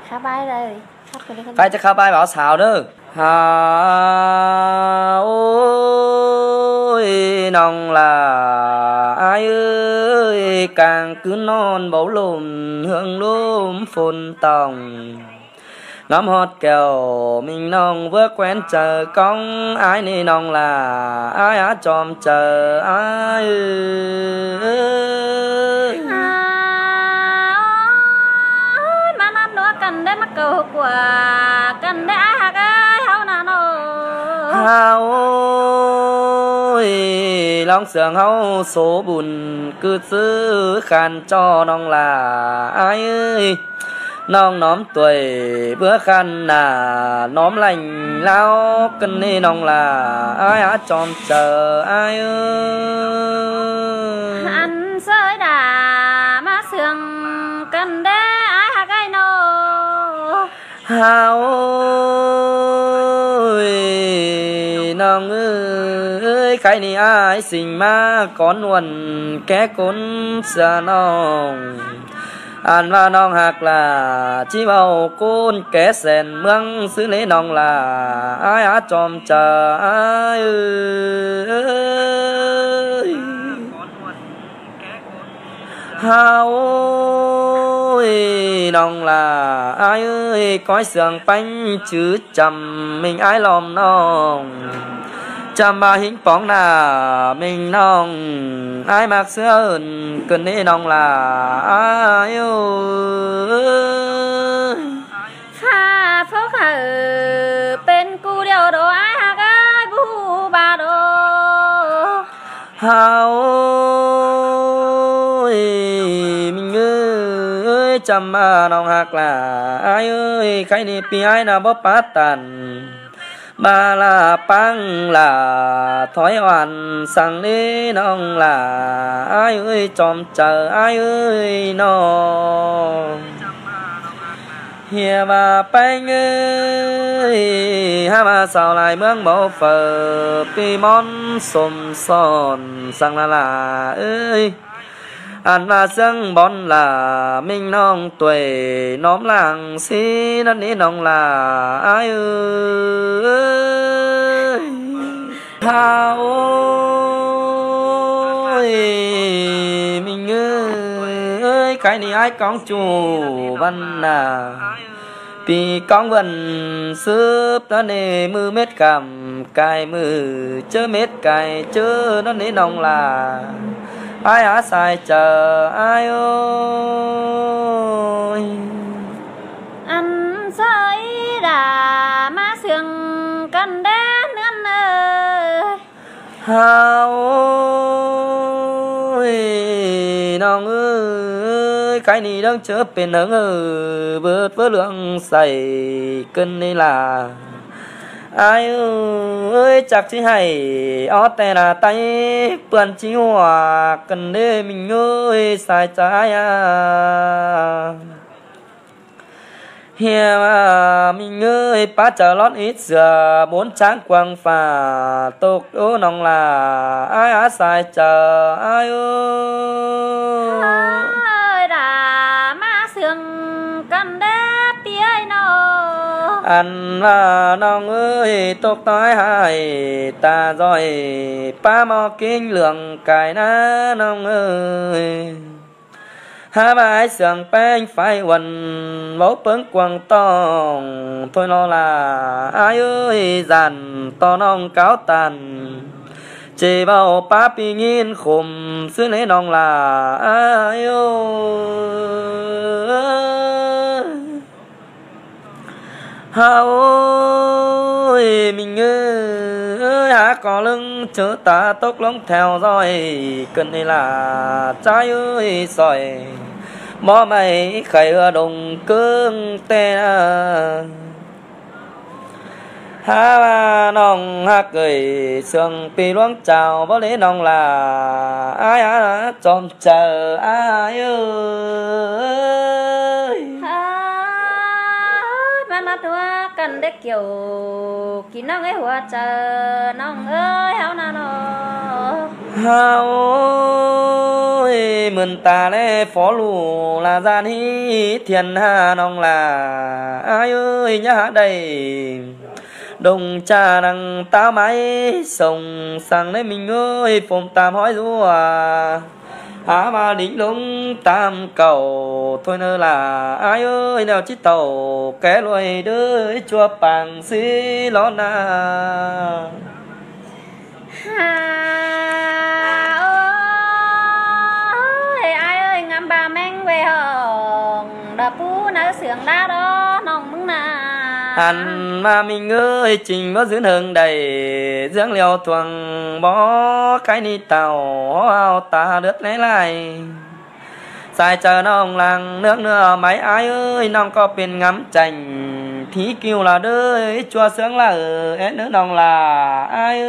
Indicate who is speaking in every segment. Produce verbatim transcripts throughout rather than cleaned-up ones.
Speaker 1: khá bay đây
Speaker 2: phải chắc khá bay bảo xào nữa hà ôi nòng là ai ơi càng cứ non bấu lùm hương lùm phun tòng ngắm hót kèo mình nong vừa quen chờ con ai nè nong là ai á chòm chờ ai ơi
Speaker 1: mà năm nữa cần đến mắc cầu của cần để ai hạt ơi hao nào nó
Speaker 2: hao ơi lòng sườn hao số buồn cứ giữ khăn cho nong là ai ơi nong nóm tuổi bữa khăn là nóm lành lao cân đi nong là ai á chòm chờ ai ơi
Speaker 1: ăn sới đà má sườn cần đế ai hạt ai nô
Speaker 2: hao ơi nong ơi cái này ai xình ma con nguồn ké cốn xa nong ăn và nong hạc là chỉ bao côn kẻ sèn mương xứ lấy nong là ai á chòm chờ ai ơi hao ơi nong là ai ơi cõi sườn bánh chứ chầm mình ai lòm nong chăm ba hình bóng là mình nong ai mặc sơn cần đi nong là ai ơi
Speaker 1: pha phước hở bên cu điều đồ ai hạc ơi bu bà đồ
Speaker 2: hao ơi mình ơi chăm ba nong hạc là ai ơi cái này pi ai nào bóp bát tàn ba là băng là thói hoàn sang đi nong là ai ơi chòm chờ ai ơi nó hiệp bà bánh ơi ha mà sao lại mương mẫu phở pi món xôm son sang là là ơi ăn mà sương bón là mình nong tuổi nóm làng xí nó ní nong là ai ơi hao ơi mình ơi cái này ai con chủ văn à vì con vần sướp nó nề mưa mết cầm cài mưa chớ mết cài chớ nó ní nong là ai á sai chờ ai ơi
Speaker 1: ăn sới đà má sườn cần đế nương ơi
Speaker 2: hao ơi nong ơi cái này đang chớ bên nắng ơi vớt vớt lượng say cân đây là ai ơi chắc chỉ hay ó tè là tay bươn chỉ hòa cần đê mình ơi sai trái à hiệp à mình ơi ba chờ lót ít giờ bốn tráng quang phà tục đố nòng là ai á sai chờ ai ơi
Speaker 1: ơi đà má sườn cần đế tía nó
Speaker 2: ăn là nong ơi tục nói hai ta rồi ba mò kinh lượng cài ná nong ơi ha ba ai sườn bánh phải quần bố bướng quăng tòng thôi nó là ai ơi dàn to nong cáo tàn chỉ bao ba pi nghìn khum xứ lấy nong là ai ơi hao ơi mình ơi há có lưng chớ ta tốc lông theo rồi cần đây là trái ơi sỏi mò mày khải ở đồng cương tê ha ba nong ha cười sương pi loáng chào bó lễ nong là ai á chòm chờ ai ơi
Speaker 1: mà nó đua cần để kiểu kỹ năng ấy hoa chờ nong ơi hao nào nó
Speaker 2: hao ơi mừng ta lẽ phó lù là gian hi thiên hà nong là ai ơi nhá đây đồng cha đằng ta máy sông sang đấy mình ơi phồm tam hỏi rùa há mà đỉnh lũng tam cầu thôi nữa là ai ơi nào chiếc tàu ké loài đứa chua bằng xí ló na
Speaker 1: hà ơi ai ơi ngắm bà men về hồng đập pu nở sườn đá đó nòng mưng na
Speaker 2: anh mà mình ơi trình có dưỡng hương đầy dưỡng liều thuần bó cái ni tàu ao ta đứt lấy lại sai chờ nông làng nước nữa mấy ai ơi nông có bên ngắm chành thí kêu là đơi chua sướng là ở ế nữa nông là ai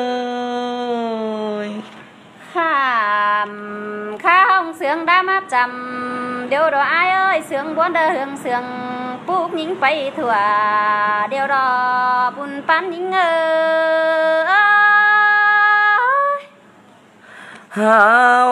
Speaker 2: ơi
Speaker 1: khả khả hồng sướng đã mắt chầm điều đó ai ơi sướng buồn đơ hương sướng bút những bay thua điều đó buồn pan những ơi
Speaker 2: hào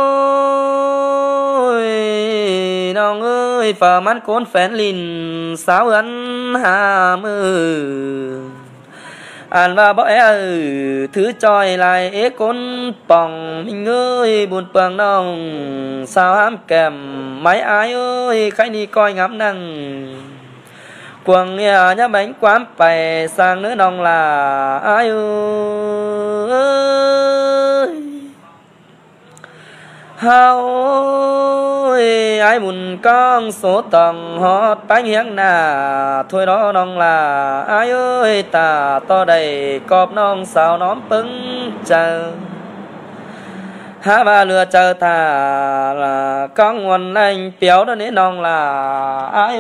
Speaker 2: ơi nông ơi phở mắt cốn phén lìn sao ấn hà mơ ăn và bỏ ơ thứ tròi lại ế cốn bỏng mình ơi buồn bường nông sao hám kèm máy ai ơi khách đi coi ngắm năng quần nhà nhá bánh quán bè sang nữa nông là ai ơi hao ơi ai buồn con số tầng hót bánh hiếng nà thôi đó nông là ai ơi ta to đầy cọp nông sao nóm pứng chờ há ba lừa chờ ta là con nguồn anh béo đó nên nông là ai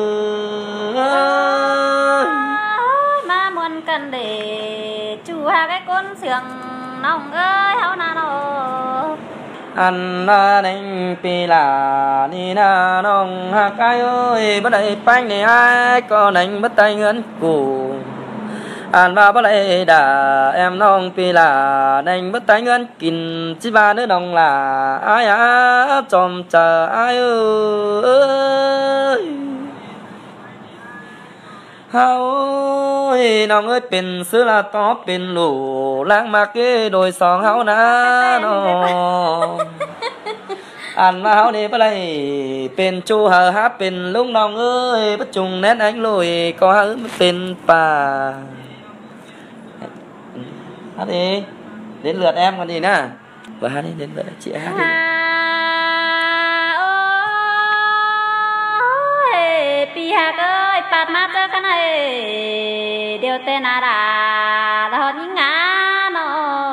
Speaker 2: ơi
Speaker 1: mà muốn cần để chủ hai cái con sườn nông ơi hao na nó
Speaker 2: anh na đánh pi là ni na nong hạc ai ơi bất đại bánh này ai có đánh bất tay ngân cù anh ba bất đại đà em nong pi là đánh bất tay ngân kín chỉ ba nữa nong là ai á chòm chờ ai ơi ơi nong ơi pin xứ là to pin lù lãng mạc cái đôi song háo ná nó anh mà háo đi bất lại pin chu hờ hát pin lúc nong ơi bất trùng nét ánh lùi có hứ pin bà hát đi đến lượt em còn gì nữa và hát đi đến lượt chị hát đi
Speaker 1: pi hạc ơi bạt mát cho cái này điều tên là đã là những ngã nó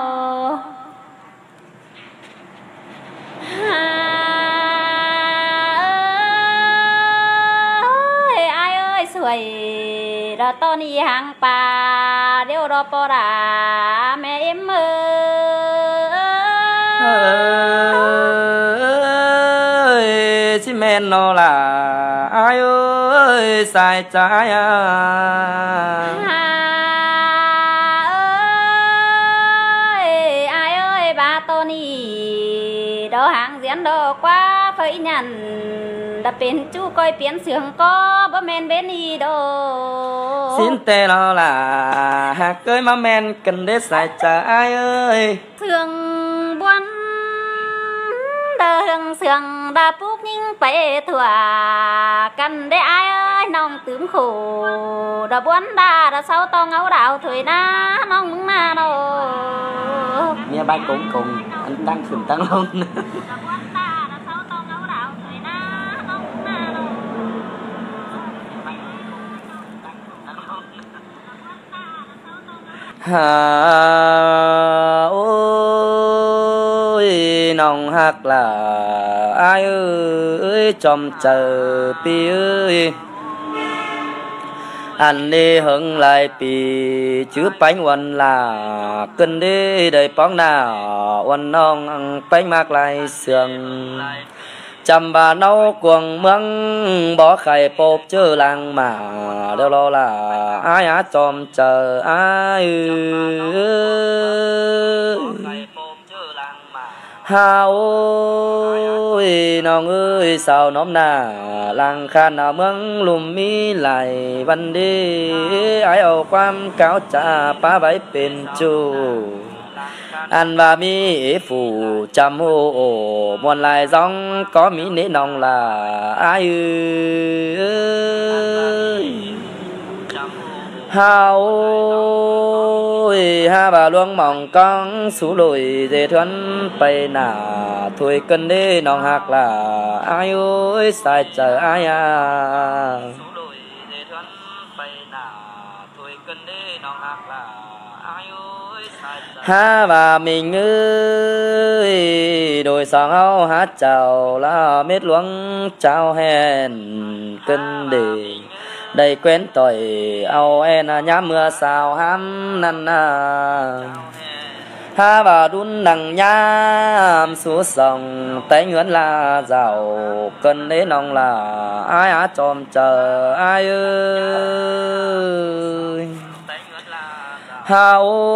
Speaker 1: ơi ai ơi sưởi đó to ni hàng pa điều đó po đã mẹ em
Speaker 2: ơi chị men nó là ai ơi sai trái à
Speaker 1: ơi ai ơi ba Tony đó hàng diễn đó quá phải nhận đã bên chú coi biến sướng có bữa men bên đi đâu
Speaker 2: xin tê nó là hạt cưới mà men cần để sai trái ơi
Speaker 1: sướng buồn hương sương đã phúc nhưng phải thua cần để ai ơi nông tướng khổ đã buồn đã đã sau to ngấu đào thổi na nông mừng na đâu
Speaker 2: nghe ba cũng cùng anh tăng khừng tăng luôn hà ôi nông hạt là ai ơi chòm chờ pi ơi anh đi hứng lại pi chứ bánh quần là cân đi đầy bóng nào quần nông bánh mạc lại sườn chăm bà nấu cuồng mướn bỏ khai bột chứ làng mà đâu lo là ai á chòm chờ ai Hà ôi nòng ơi sao nóm nà làng khan nào mương lùm mi lại văn đi ai âu quan cáo trà phá bấy bên chu ăn và mi phủ chăm hồ ổ buồn lại gióng có mi nế nòng là ai ơi Hà ôi ha bà luông mỏng con sú lùi dễ thuần bay nà thôi cân đê nòng hạc là ai ơi sai chờ ai à ha bà mình ơi đôi sòng áo hát chào là mết luống chào hèn cân đề đầy quen tội ao en nhám mưa sao ham năn à ha bà đun nằng nhám xuống sông tay ngưỡng là giàu cân đấy nòng là ai á chòm chờ ai ơi ha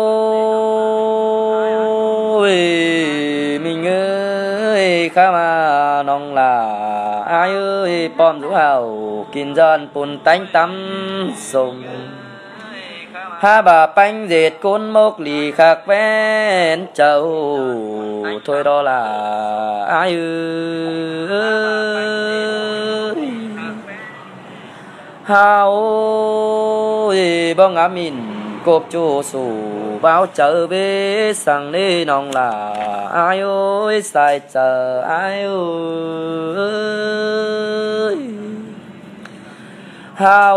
Speaker 2: ôi mình ơi khá mà nòng là ai ơi bom rũ hào kinh dân bùn tánh tắm sông ha bà bánh dệt côn mốc lì khạc ven châu thôi đó là ai ơi ha ôi bông á mình cộp chu sủ báo trở về sang đi nòng là ai ơi sai chờ ai ơi ha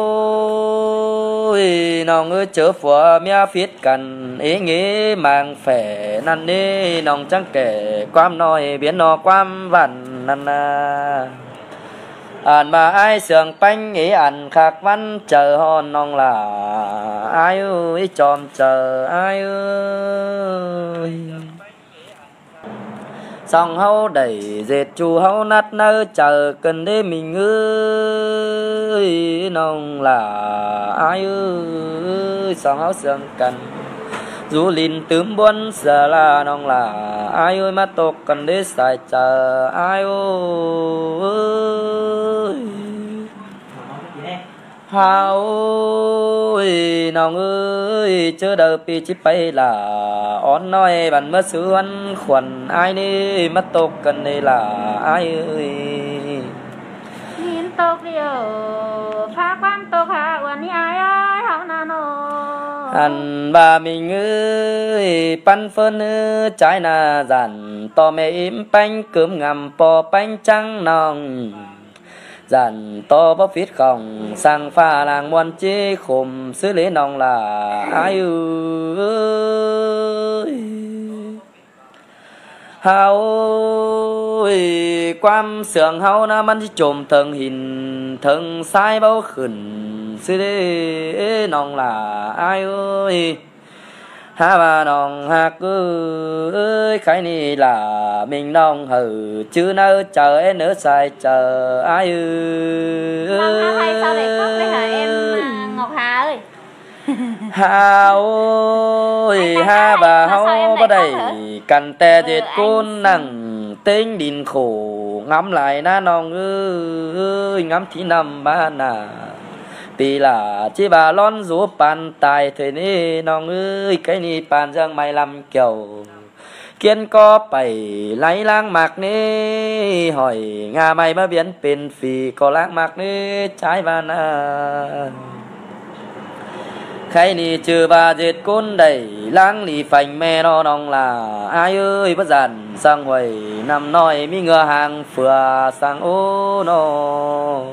Speaker 2: ôi nòng ơi chớ phùa mía phiết cần ý nghĩ mang phẻ năn đi nòng chẳng kể quam nói biến nó quam vằn năn à ăn mà ai sườn bánh ý ăn khạc văn chờ hòn nòng là ai ơi chòm chờ ai ơi song hâu đẩy dệt chu hâu nát nơ chờ cần để mình ơi nòng là ai ơi song hâu sườn cần dù linh tướm buồn giờ là nòng là ai ơi mà tục cần để xài chờ ai ơi ha ơi nòng ơi chớ đâu pi chỉ bay là on nói bạn mất sự ăn khuẩn ai đi mất tục cần đây là ai ơi
Speaker 1: nhìn tục điều phá quan tục hạ uẩn ai ai hậu nà nô
Speaker 2: anh bà mình ơi pan phân trái na dàn to mẹ im bánh cơm ngầm po bánh trắng nòng dàn to bó phít khòng sang pha làng muôn chế khùm xứ lễ nòng là ai ơi hao ơi quam sườn hao na man trồm thần hình thần sai bao khẩn xứ lễ nòng là ai ơi ha bà nòng hạc ơi cái này là mình nòng hừ chứ nỡ chờ em nữa sai chờ ai ơi
Speaker 1: hay sao lại khóc đấy hả em Ngọc Hà ơi
Speaker 2: ha ơi ha bà hao bắt đây cần tè dệt côn nằng tính đình khổ ngắm lại na nòng ơi ngắm thì nằm ba nà vì là chỉ bà lon rú bàn tài thời ní nòng ơi cái ní bàn giang mày làm kiểu kiên có bảy lấy lang mạc ní hỏi ngà mày mà biến bên phì có lang mạc ní trái bàn à cái ní trừ bà dệt côn đầy lang lì phành mẹ nó nòng là ai ơi bất giản sang hồi nằm nói mi ngựa hàng phừa sang ô nó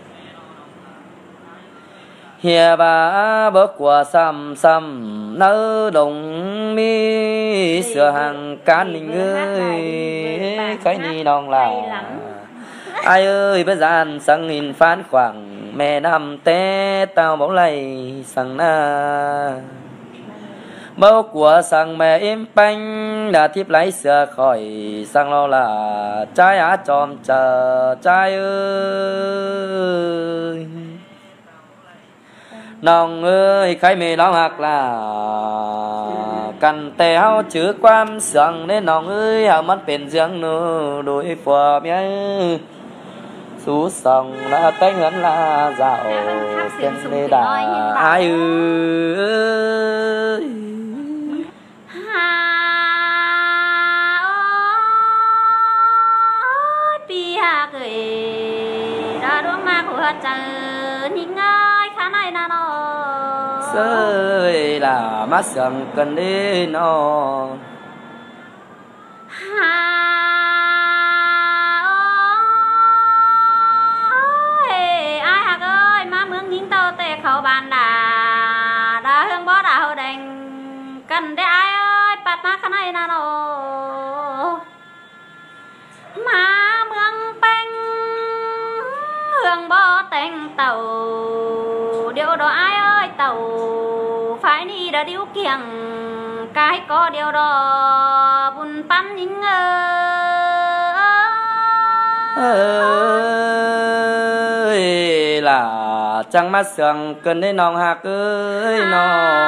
Speaker 2: hiệp bà bớt qua xăm xăm nỡ đồng mi sửa hàng cán mình ơi cái ni nòng là ai ơi bây giờ sang nghìn phán khoảng mẹ nằm té tao bóng lầy sang na bớt của sang mẹ im bánh đã tiếp lấy sửa khỏi sang lo là trái á tròn chờ trái ơi nong ơi khai mê đó hoặc là cần tè hao chữ quan sương nên nong ơi hao mất bên dương nô đôi phò mía sú sòng là tay ngân là dạo tên lê đà ai ơi
Speaker 1: ha cười ra đuông ma của trời nhìn ơi khá này na nó
Speaker 2: sơi là mắt sương cần đi nó
Speaker 1: ha ơi ai hạc ơi má mướn nhìn tao tê khẩu bàn đà đã hương bó đã hậu đành cần để ai ơi bạt má khá này na nó má mương bánh hương bó tên tàu điều đó ai ơi tàu phải đi đã điếu kiềng cái có điều đó buồn bắn những
Speaker 2: ơi là chẳng mắt sương cần đến nòng hạc ơi nó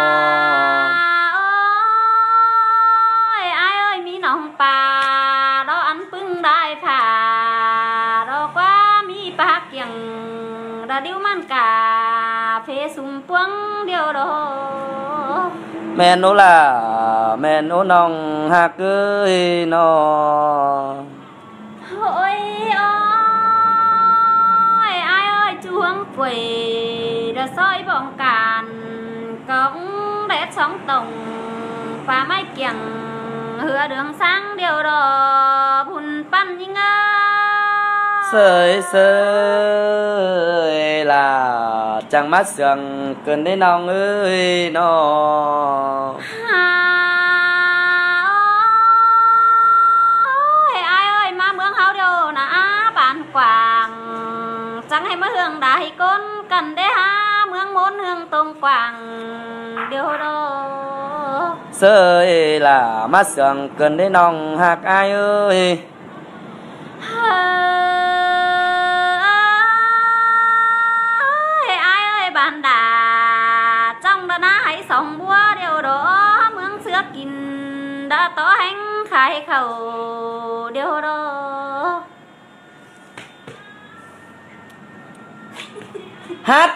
Speaker 1: ơi ai ơi mi nòng bà đó ăn pưng đại phà đó quá mi bạc kiềng đã điếu man cà phê xung quanh điều đó
Speaker 2: men nó là men nó nòng hạc ơi nó
Speaker 1: ôi ôi ai ơi chuông quỳ đã soi bóng càn cống để sóng tổng và máy kiềng hứa đường sáng điều đó buồn pan nhưng
Speaker 2: sơi sơi là chẳng mắt sương cần đến nòng ơi nó
Speaker 1: ôi ai ơi má mướn háo điều nã bàn quảng chẳng hay mới hương đại côn cần để ha mướn môn hương tông quảng điều đó
Speaker 2: sơi là mắt sương cần đến nòng hạc ai ơi
Speaker 1: ai ơi bạn đà trong đó ná hãy sống búa điều đó mướn xưa kín đã tỏ hành khai khẩu điều đó
Speaker 2: hát